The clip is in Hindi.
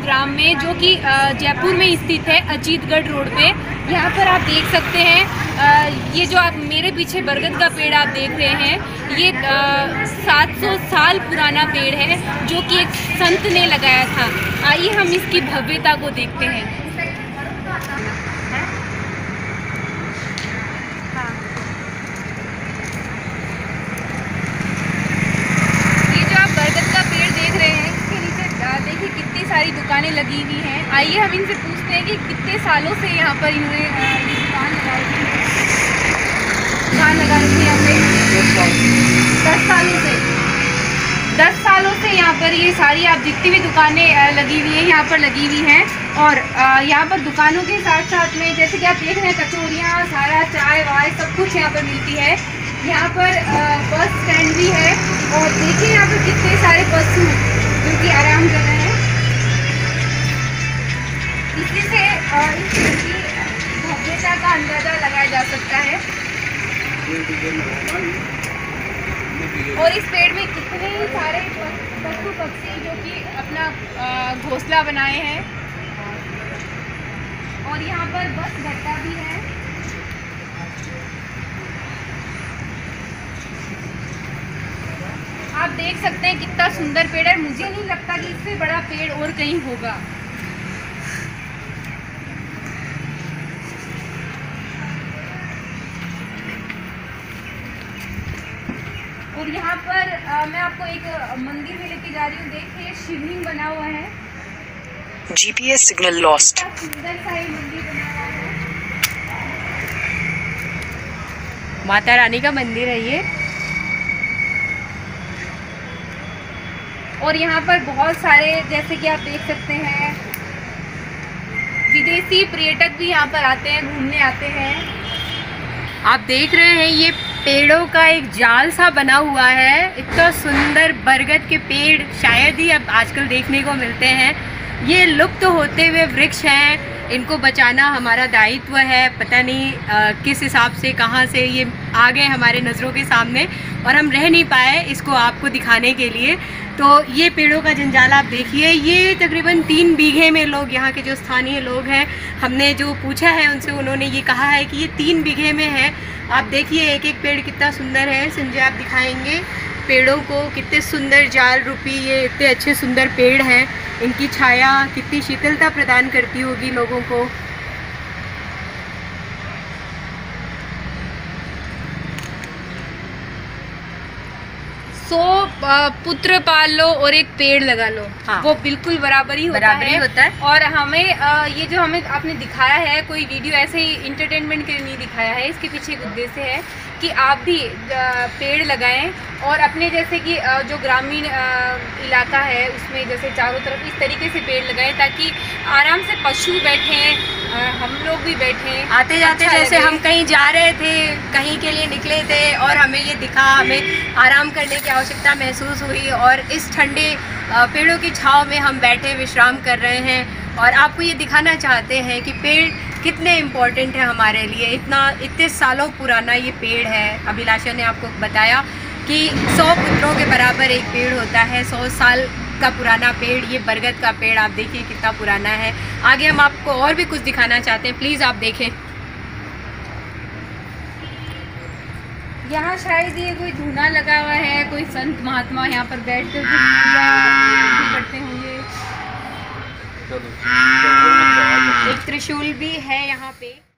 ग्राम में, जो कि जयपुर में स्थित है, अजीतगढ़ रोड पे। यहाँ पर आप देख सकते हैं, ये जो आप मेरे पीछे बरगद का पेड़ आप देख रहे हैं, ये 700 साल पुराना पेड़ है, जो कि एक संत ने लगाया था। आइए हम इसकी भव्यता को देखते हैं। देखिए कितनी सारी दुकानें लगी हुई हैं। आइए हम इनसे पूछते हैं कि कितने सालों से यहाँ पर इन्होंने ये दुकान लगा रखी है। दुकान लगा रखी है यहाँ पे 10 सालों से। 10 सालों से यहाँ पर ये सारी आप जितनी भी दुकानें लगी हुई हैं यहाँ पर लगी हुई हैं। और यहाँ पर दुकानों के साथ साथ में जैसे कि आप देख रहे हैं, कचौरियाँ, सारा चाय वाय सब कुछ यहाँ पर मिलती है। यहाँ पर बस स्टैंड भी है और देखिए यहाँ पर कितने सारे पशु जो कि आराम कर रहे हैं। इसी से इसकी भव्यता का अंदाजा लगाया जा सकता है। और इस पेड़ में कितने सारे पशु पक्षी जो कि अपना घोंसला बनाए हैं। और यहाँ पर बस भट्टा भी है। आप देख सकते हैं कितना सुंदर पेड़ है। मुझे नहीं लगता कि इससे बड़ा पेड़ और कहीं होगा। और यहाँ पर मैं आपको एक मंदिर में लेके जा रही हूँ। देखिए शिवलिंग बना हुआ है। GPS signal lost. सुंदर सा ये मंदिर बना हुआ है। माता रानी का मंदिर है ये। और यहाँ पर बहुत सारे, जैसे कि आप देख सकते हैं, विदेशी पर्यटक भी यहाँ पर आते हैं, घूमने आते हैं। आप देख रहे हैं ये पेड़ों का एक जाल सा बना हुआ है। इतना सुंदर बरगद के पेड़ शायद ही अब आजकल देखने को मिलते हैं। ये लुप्त होते हुए वृक्ष हैं, इनको बचाना हमारा दायित्व है। पता नहीं किस हिसाब से, कहाँ से ये आ गए हमारे नज़रों के सामने और हम रह नहीं पाए इसको आपको दिखाने के लिए। तो ये पेड़ों का जंजाल आप देखिए। ये तकरीबन 3 बीघे में लोग, यहाँ के जो स्थानीय लोग हैं, हमने जो पूछा है उनसे, उन्होंने ये कहा है कि ये 3 बीघे में है। आप देखिए एक एक पेड़ कितना सुंदर है। संजय आप दिखाएंगे पेड़ों को, कितने सुंदर जाल रूपी ये इतने अच्छे सुंदर पेड़ हैं। इनकी छाया कितनी शीतलता प्रदान करती होगी लोगों को। पुत्र पाल लो और एक पेड़ लगा लो। हाँ। वो बिल्कुल बराबरी होता है। और हमें ये जो हमें आपने दिखाया है, कोई वीडियो ऐसे ही इंटरटेनमेंट के लिए नहीं दिखाया है। इसके पीछे एक उद्देश्य है कि आप भी पेड़ लगाएं और अपने जैसे कि जो ग्रामीण इलाका है उसमें जैसे चारों तरफ इस तरीके से पेड़ लगाएं, ताकि आराम से पशु बैठें, हम लोग भी बैठें। आते जाते अच्छा जैसे हम कहीं जा रहे थे, कहीं के लिए निकले थे और हमें ये दिखा, हमें आराम करने की आवश्यकता महसूस हुई और इस ठंडे पेड़ों की छांव में हम बैठे विश्राम कर रहे हैं। और आपको ये दिखाना चाहते हैं कि पेड़ कितने इम्पोर्टेंट है हमारे लिए। इतने सालों पुराना ये पेड़ है। अभिलाषा ने आपको बताया कि 100 पुत्रों के बराबर एक पेड़ होता है। 100 साल का पुराना पेड़, ये बरगद का पेड़ आप देखिए कितना पुराना है। आगे हम आपको और भी कुछ दिखाना चाहते हैं, प्लीज़ आप देखें। यहाँ शायद ये कोई धूना लगा हुआ है, कोई संत महात्मा यहाँ पर बैठ कर पूजा करते होंगे। एक त्रिशूल भी है यहाँ पे।